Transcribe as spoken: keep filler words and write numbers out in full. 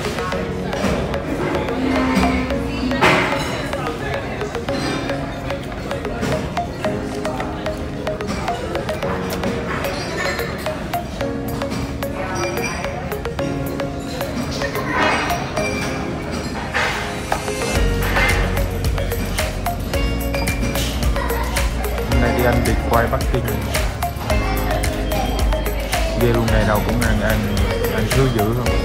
Ăn vịt quay Bắc Kinh ghê luôn, ngày nào cũng ăn ăn ăn thứ dữ không.